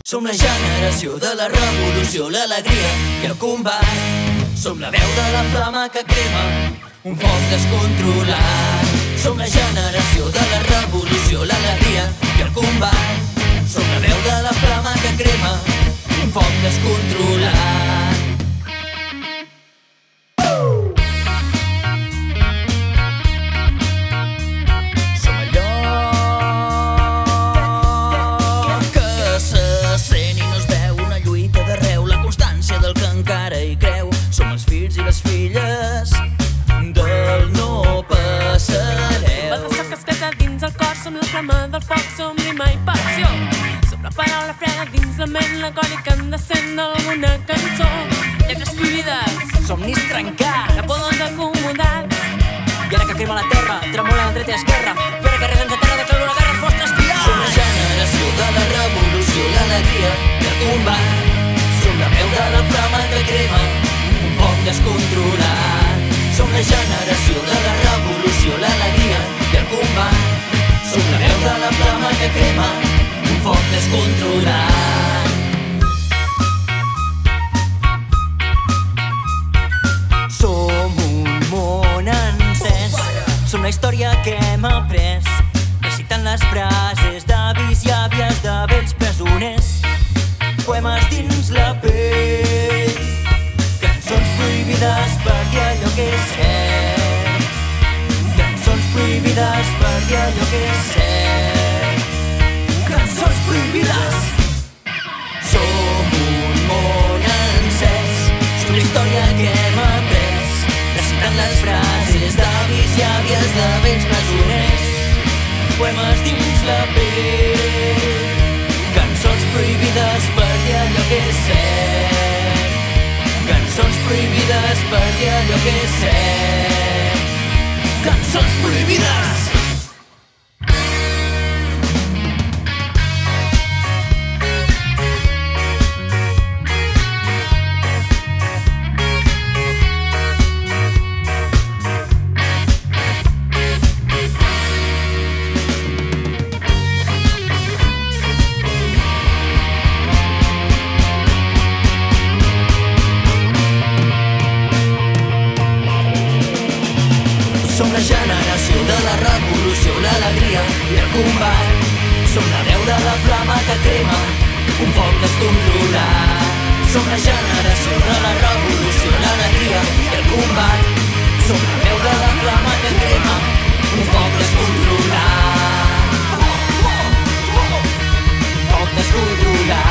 Som la generació de la revolució, l'alegria i el combat. Som la veu de la flama que crema un foc descontrolat. Som la generació de la revolució, l'alegria i el combat. Som la veu de la flama que crema un foc descontrolat. Som la flama del foc, som rima i passió. Som la paraula freda dins la ment, la còlica endecent d'alguna cançó. Lletres prohibides, somnis trencats, capodons acomodats. I ara que crema la terra, tremola a dreta i esquerra. I ara que resen la terra, declaro la guerra als vostres fills. Som la generació de la revolució, l'alegria i el combat. Som la veu de la flama que crema un foc descontrolat. Som la generació de la revolució, l'alegria i el combat. Som la veu de la flama que crema un foc descontrolat. Som un món encès, som la història que hem après, recitant les frases d'avis i àvies de vells presoners. Poemes dins la pell, cançons prohibides per dir allò que és cert. Prohibides per dir allò que és cert. Cançons prohibides. Som un món encès, som la història que hem après, recitant les frases d'avis i àvies de vells presoners. Poemes dins la pell, cançons prohibides per dir allò que és cert. Cançons prohibides per dir allò que és cert. Cançons prohibides! Som la generació de la revolució, l'alegria i el combat. Som la veu de la flama que crema un foc descontrolat. Som la generació de la revolució, l'alegria i el combat. Som la veu de la flama que crema un foc descontrolat. Foc descontrolat.